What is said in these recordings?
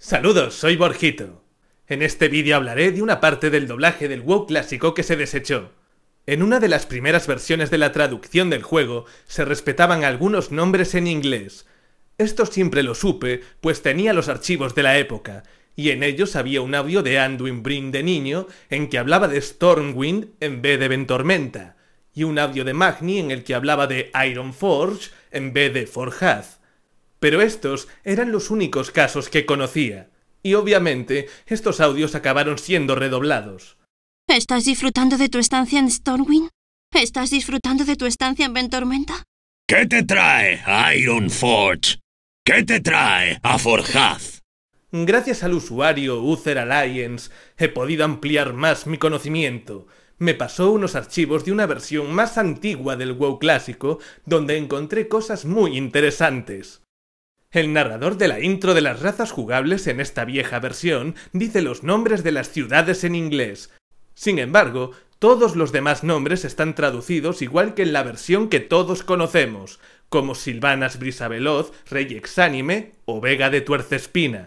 Saludos, soy Borjito. En este vídeo hablaré de una parte del doblaje del WoW clásico que se desechó. En una de las primeras versiones de la traducción del juego, se respetaban algunos nombres en inglés. Esto siempre lo supe, pues tenía los archivos de la época, y en ellos había un audio de Anduin Bryn de niño en que hablaba de Stormwind en vez de Ventormenta, y un audio de Magni en el que hablaba de Ironforge en vez de Forjaz. Pero estos eran los únicos casos que conocía, y obviamente estos audios acabaron siendo redoblados. ¿Estás disfrutando de tu estancia en Stormwind? ¿Estás disfrutando de tu estancia en Ventormenta? ¿Qué te trae a Ironforge? ¿Qué te trae a Forjaz? Gracias al usuario Uther Alliance he podido ampliar más mi conocimiento. Me pasó unos archivos de una versión más antigua del WoW clásico donde encontré cosas muy interesantes. El narrador de la intro de las razas jugables en esta vieja versión dice los nombres de las ciudades en inglés. Sin embargo, todos los demás nombres están traducidos igual que en la versión que todos conocemos, como Sylvanas Brisaveloz, Rey Exánime o Vega de Tuercespina.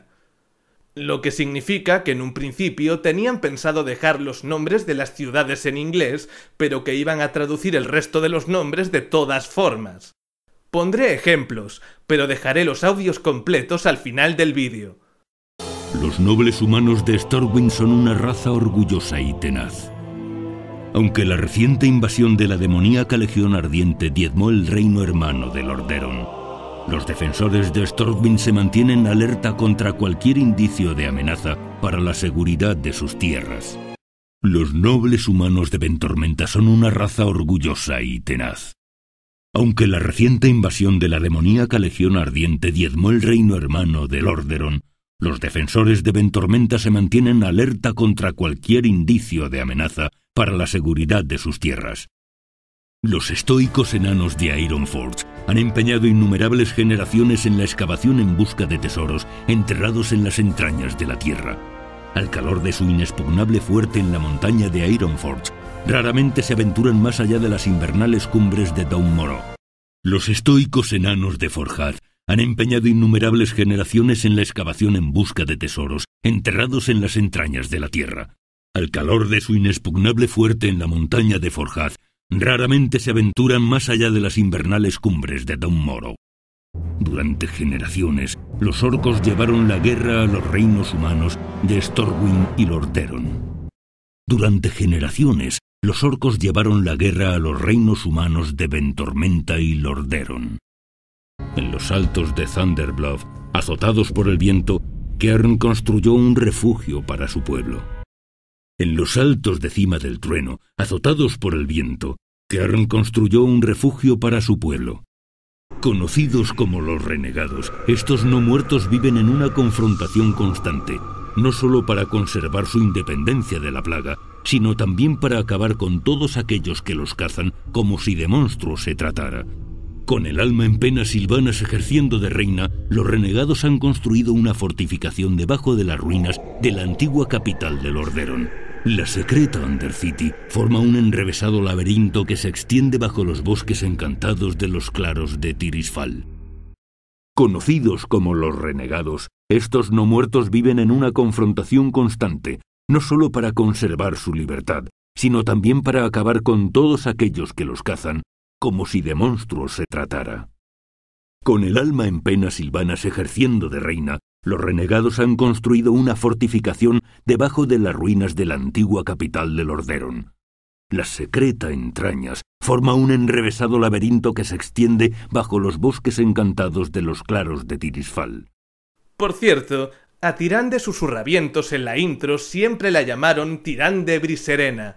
Lo que significa que en un principio tenían pensado dejar los nombres de las ciudades en inglés, pero que iban a traducir el resto de los nombres de todas formas. Pondré ejemplos, pero dejaré los audios completos al final del vídeo. Los nobles humanos de Stormwind son una raza orgullosa y tenaz. Aunque la reciente invasión de la demoníaca Legión Ardiente diezmó el reino hermano de Lordaeron, los defensores de Stormwind se mantienen alerta contra cualquier indicio de amenaza para la seguridad de sus tierras. Los nobles humanos de Ventormenta son una raza orgullosa y tenaz. Aunque la reciente invasión de la demoníaca Legión Ardiente diezmó el reino hermano de Lordaeron, los defensores de Ventormenta se mantienen alerta contra cualquier indicio de amenaza para la seguridad de sus tierras. Los estoicos enanos de Ironforge han empeñado innumerables generaciones en la excavación en busca de tesoros enterrados en las entrañas de la tierra. Al calor de su inexpugnable fuerte en la montaña de Ironforge, raramente se aventuran más allá de las invernales cumbres de Down Morrow. Los estoicos enanos de Forjaz han empeñado innumerables generaciones en la excavación en busca de tesoros enterrados en las entrañas de la tierra. Al calor de su inexpugnable fuerte en la montaña de Forjaz, raramente se aventuran más allá de las invernales cumbres de Down Morrow. Durante generaciones, los orcos llevaron la guerra a los reinos humanos de Stormwind y Lordaeron. Durante generaciones, los orcos llevaron la guerra a los reinos humanos de Ventormenta y Lordaeron. En los altos de Thunderbluff, azotados por el viento, Kern construyó un refugio para su pueblo. En los altos de Cima del Trueno, azotados por el viento, Kern construyó un refugio para su pueblo. Conocidos como los renegados, estos no muertos viven en una confrontación constante, no solo para conservar su independencia de la plaga, sino también para acabar con todos aquellos que los cazan como si de monstruos se tratara. Con el alma en pena Sylvanas ejerciendo de reina, los renegados han construido una fortificación debajo de las ruinas de la antigua capital de Lordaeron. La secreta Undercity forma un enrevesado laberinto que se extiende bajo los bosques encantados de los claros de Tirisfal. Conocidos como los renegados, estos no muertos viven en una confrontación constante, no solo para conservar su libertad, sino también para acabar con todos aquellos que los cazan, como si de monstruos se tratara. Con el alma en pena Sylvanas ejerciendo de reina, los renegados han construido una fortificación debajo de las ruinas de la antigua capital de Lordaeron. La secreta Entrañas forma un enrevesado laberinto que se extiende bajo los bosques encantados de los claros de Tirisfal. Por cierto, a Tyrande Susurravientos en la intro siempre la llamaron Tyrande Briserena,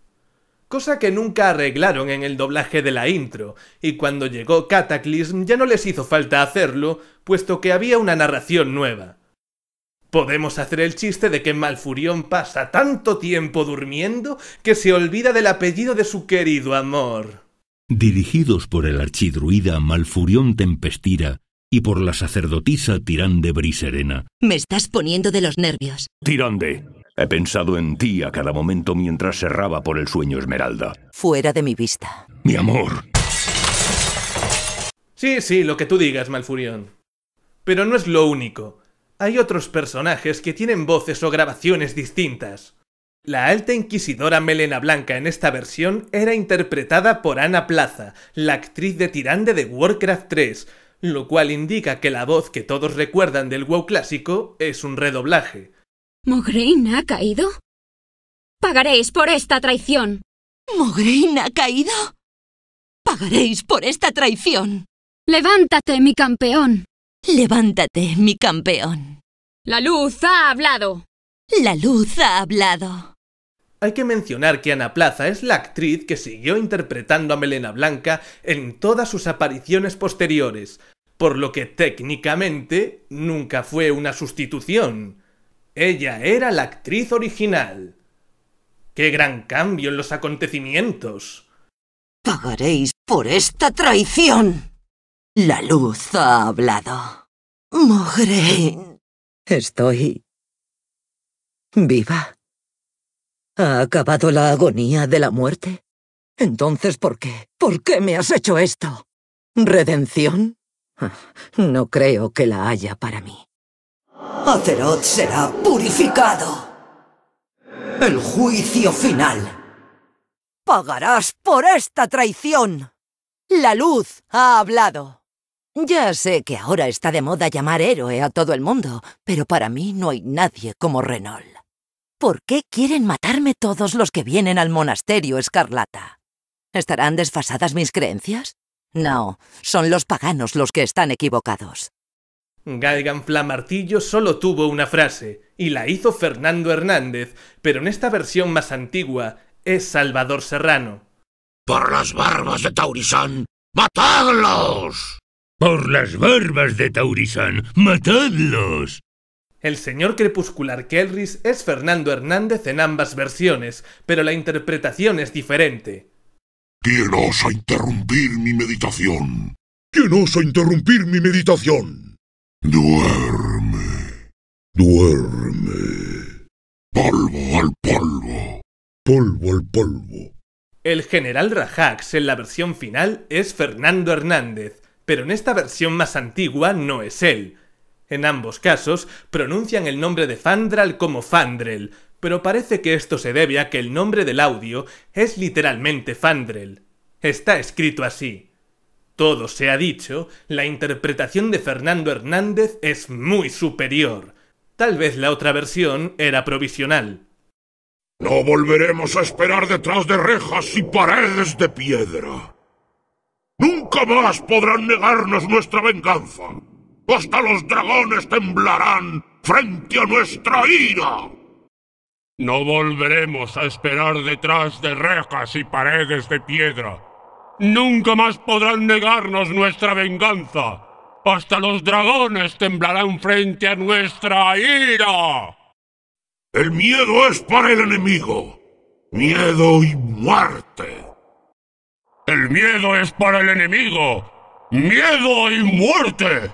cosa que nunca arreglaron en el doblaje de la intro, y cuando llegó Cataclysm ya no les hizo falta hacerlo, puesto que había una narración nueva. Podemos hacer el chiste de que Malfurion pasa tanto tiempo durmiendo que se olvida del apellido de su querido amor. Dirigidos por el archidruida Malfurion Tempestira y por la sacerdotisa Tyrande Briserena. Me estás poniendo de los nervios. Tyrande, he pensado en ti a cada momento mientras erraba por el sueño Esmeralda. Fuera de mi vista. Mi amor. Sí, lo que tú digas, Malfurion. Pero no es lo único. Hay otros personajes que tienen voces o grabaciones distintas. La alta inquisidora Melena Blanca en esta versión era interpretada por Ana Plaza, la actriz de Tyrande de Warcraft 3, lo cual indica que la voz que todos recuerdan del WoW clásico es un redoblaje. ¿Mograine ha caído? ¡Pagaréis por esta traición! ¿Mograine ha caído? ¡Pagaréis por esta traición! ¡Levántate, mi campeón! ¡Levántate, mi campeón! ¡La luz ha hablado! ¡La luz ha hablado! Hay que mencionar que Ana Plaza es la actriz que siguió interpretando a Melena Blanca en todas sus apariciones posteriores, por lo que técnicamente nunca fue una sustitución. Ella era la actriz original. ¡Qué gran cambio en los acontecimientos! ¡Pagaréis por esta traición! La luz ha hablado. Mograine. Estoy viva. ¿Ha acabado la agonía de la muerte? Entonces, ¿por qué? ¿Por qué me has hecho esto? ¿Redención? No creo que la haya para mí. Azeroth será purificado. El juicio final. Pagarás por esta traición. La luz ha hablado. Ya sé que ahora está de moda llamar héroe a todo el mundo, pero para mí no hay nadie como Renol. ¿Por qué quieren matarme todos los que vienen al monasterio Escarlata? ¿Estarán desfasadas mis creencias? No, son los paganos los que están equivocados. Galgan Flamartillo solo tuvo una frase, y la hizo Fernando Hernández, pero en esta versión más antigua es Salvador Serrano. ¡Por las barbas de Taurisan, matadlos! ¡Por las barbas de Taurisan, matadlos! El señor crepuscular Kelrys es Fernando Hernández en ambas versiones, pero la interpretación es diferente. ¿Quién osa interrumpir mi meditación? ¿Quién osa interrumpir mi meditación? Duerme. Duerme. Polvo al polvo. Polvo al polvo. El general Rajax en la versión final es Fernando Hernández, pero en esta versión más antigua no es él. En ambos casos pronuncian el nombre de Fandral como Fandrel, pero parece que esto se debe a que el nombre del audio es literalmente Fandrel. Está escrito así. Todo se ha dicho, la interpretación de Fernando Hernández es muy superior. Tal vez la otra versión era provisional. No volveremos a esperar detrás de rejas y paredes de piedra. Nunca más podrán negarnos nuestra venganza. Hasta los dragones temblarán frente a nuestra ira. No volveremos a esperar detrás de rejas y paredes de piedra. Nunca más podrán negarnos nuestra venganza. Hasta los dragones temblarán frente a nuestra ira. El miedo es para el enemigo. Miedo y muerte. El miedo es para el enemigo. Miedo y muerte.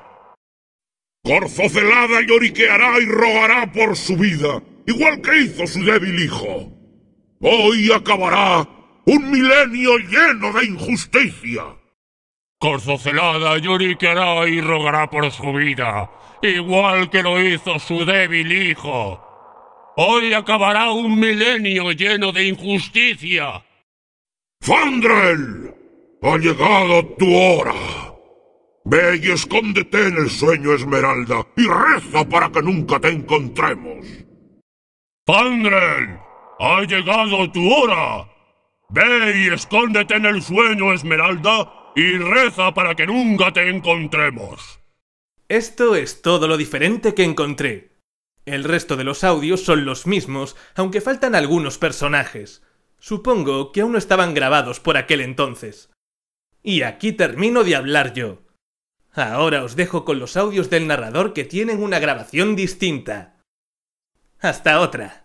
Corzo Celada lloriqueará y rogará por su vida, igual que hizo su débil hijo. Hoy acabará un milenio lleno de injusticia. Corzo Celada lloriqueará y rogará por su vida, igual que lo hizo su débil hijo. Hoy acabará un milenio lleno de injusticia. ¡Fandrel! Ha llegado tu hora. Ve y escóndete en el sueño, Esmeralda, y reza para que nunca te encontremos. ¡Fandrel! ¡Ha llegado tu hora! Ve y escóndete en el sueño, Esmeralda, y reza para que nunca te encontremos. Esto es todo lo diferente que encontré. El resto de los audios son los mismos, aunque faltan algunos personajes. Supongo que aún no estaban grabados por aquel entonces. Y aquí termino de hablar yo. Ahora os dejo con los audios del narrador que tienen una grabación distinta. Hasta otra.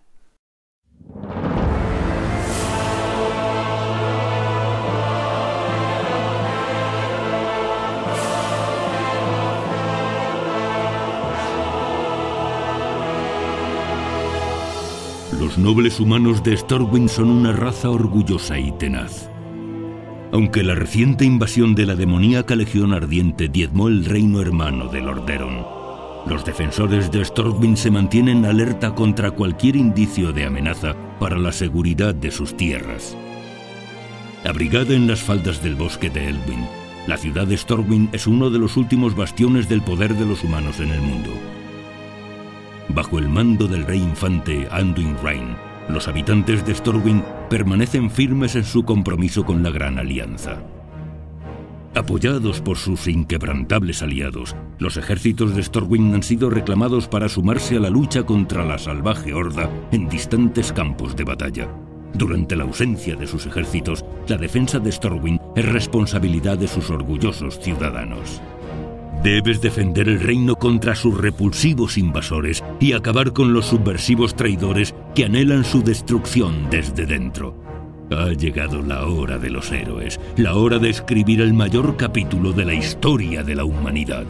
Los nobles humanos de Stormwind son una raza orgullosa y tenaz. Aunque la reciente invasión de la demoníaca Legión Ardiente diezmó el reino hermano de Lordaeron, Los defensores de Stormwind se mantienen alerta contra cualquier indicio de amenaza para la seguridad de sus tierras. Abrigada en las faldas del bosque de Elwyn, la ciudad de Stormwind es uno de los últimos bastiones del poder de los humanos en el mundo. Bajo el mando del rey infante Anduin Wrayne, los habitantes de Stormwind permanecen firmes en su compromiso con la Gran Alianza. Apoyados por sus inquebrantables aliados, los ejércitos de Stormwind han sido reclamados para sumarse a la lucha contra la salvaje horda en distantes campos de batalla. Durante la ausencia de sus ejércitos, la defensa de Stormwind es responsabilidad de sus orgullosos ciudadanos. Debes defender el reino contra sus repulsivos invasores y acabar con los subversivos traidores que anhelan su destrucción desde dentro. Ha llegado la hora de los héroes, la hora de escribir el mayor capítulo de la historia de la humanidad.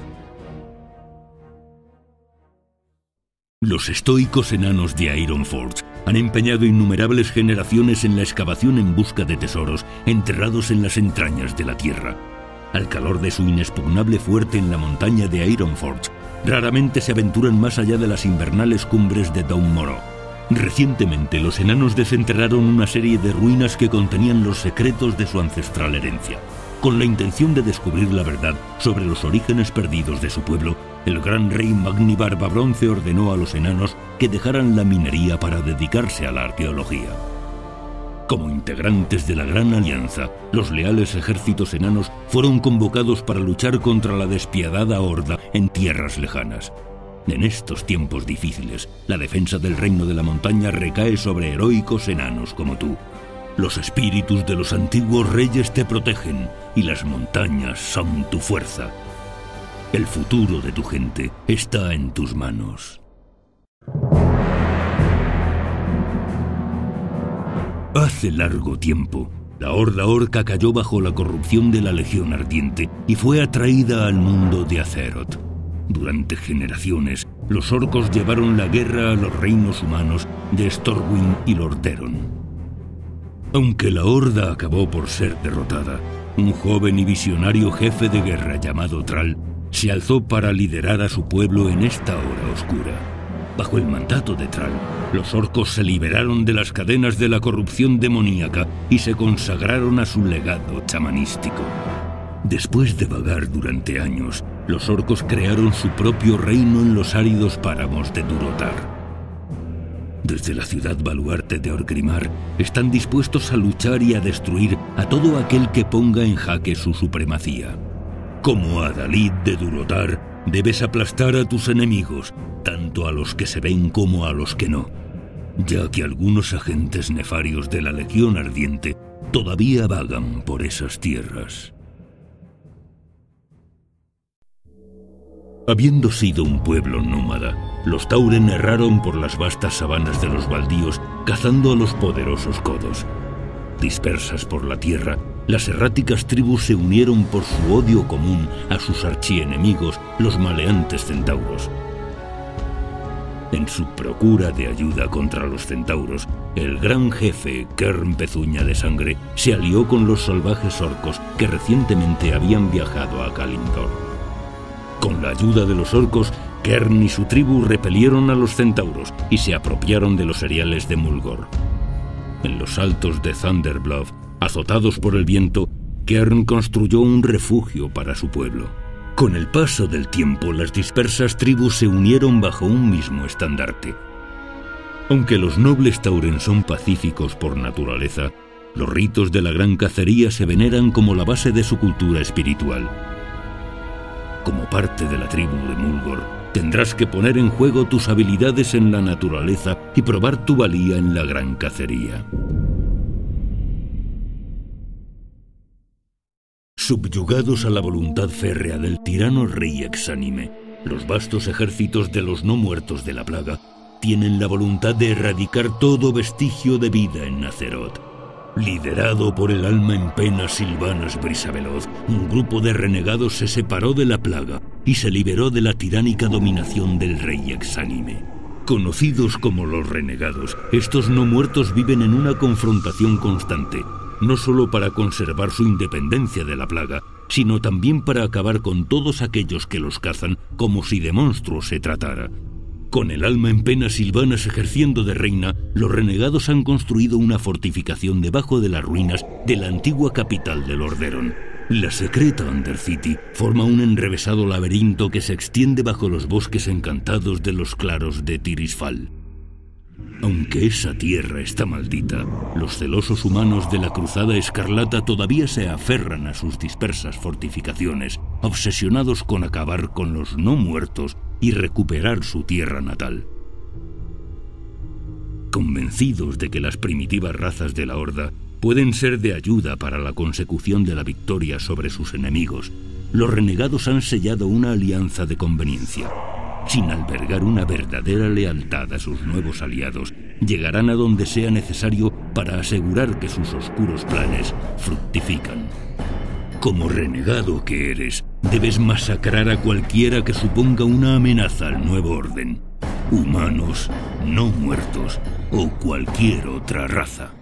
Los estoicos enanos de Ironforge han empeñado innumerables generaciones en la excavación en busca de tesoros enterrados en las entrañas de la tierra. Al calor de su inexpugnable fuerte en la montaña de Ironforge, raramente se aventuran más allá de las invernales cumbres de Down Morrow. Recientemente, los enanos desenterraron una serie de ruinas que contenían los secretos de su ancestral herencia. Con la intención de descubrir la verdad sobre los orígenes perdidos de su pueblo, el gran rey Magni Barbabronce ordenó a los enanos que dejaran la minería para dedicarse a la arqueología. Como integrantes de la Gran Alianza, los leales ejércitos enanos fueron convocados para luchar contra la despiadada horda en tierras lejanas. En estos tiempos difíciles, la defensa del reino de la montaña recae sobre heroicos enanos como tú. Los espíritus de los antiguos reyes te protegen y las montañas son tu fuerza. El futuro de tu gente está en tus manos. Hace largo tiempo, la Horda Orca cayó bajo la corrupción de la Legión Ardiente y fue atraída al mundo de Azeroth. Durante generaciones, los orcos llevaron la guerra a los reinos humanos de Stormwind y Lordaeron. Aunque la Horda acabó por ser derrotada, un joven y visionario jefe de guerra llamado Thrall se alzó para liderar a su pueblo en esta hora oscura. Bajo el mandato de Thrall, los orcos se liberaron de las cadenas de la corrupción demoníaca y se consagraron a su legado chamanístico. Después de vagar durante años, los orcos crearon su propio reino en los áridos páramos de Durotar. Desde la ciudad baluarte de Orgrimmar, están dispuestos a luchar y a destruir a todo aquel que ponga en jaque su supremacía. Como Adalid de Durotar, debes aplastar a tus enemigos, tanto a los que se ven como a los que no, ya que algunos agentes nefarios de la Legión Ardiente todavía vagan por esas tierras. Habiendo sido un pueblo nómada, los Tauren erraron por las vastas sabanas de los baldíos, cazando a los poderosos codos. Dispersas por la tierra, las erráticas tribus se unieron por su odio común a sus archienemigos, los maleantes centauros. En su procura de ayuda contra los centauros, el gran jefe, Kern Pezuña de Sangre, se alió con los salvajes orcos que recientemente habían viajado a Kalimdor. Con la ayuda de los orcos, Kern y su tribu repelieron a los centauros y se apropiaron de los cereales de Mulgore. En los altos de Thunderbluff, azotados por el viento, Kern construyó un refugio para su pueblo. Con el paso del tiempo, las dispersas tribus se unieron bajo un mismo estandarte. Aunque los nobles Tauren son pacíficos por naturaleza, los ritos de la gran cacería se veneran como la base de su cultura espiritual. Como parte de la tribu de Mulgore, tendrás que poner en juego tus habilidades en la naturaleza y probar tu valía en la gran cacería. Subyugados a la voluntad férrea del tirano rey exánime, los vastos ejércitos de los no muertos de la plaga tienen la voluntad de erradicar todo vestigio de vida en Azeroth. Liderado por el alma en pena Sylvanas Brisaveloz, un grupo de renegados se separó de la plaga y se liberó de la tiránica dominación del rey exánime. Conocidos como los renegados, estos no muertos viven en una confrontación constante, no solo para conservar su independencia de la plaga, sino también para acabar con todos aquellos que los cazan como si de monstruos se tratara. Con el alma en pena Sylvanas ejerciendo de reina, los renegados han construido una fortificación debajo de las ruinas de la antigua capital de Lordaeron. La secreta Undercity forma un enrevesado laberinto que se extiende bajo los bosques encantados de los claros de Tirisfal. Aunque esa tierra está maldita, los celosos humanos de la Cruzada Escarlata todavía se aferran a sus dispersas fortificaciones, obsesionados con acabar con los no muertos y recuperar su tierra natal. Convencidos de que las primitivas razas de la Horda pueden ser de ayuda para la consecución de la victoria sobre sus enemigos, los renegados han sellado una alianza de conveniencia. Sin albergar una verdadera lealtad a sus nuevos aliados, llegarán a donde sea necesario para asegurar que sus oscuros planes fructifican. Como renegado que eres, debes masacrar a cualquiera que suponga una amenaza al nuevo orden. Humanos, no muertos o cualquier otra raza.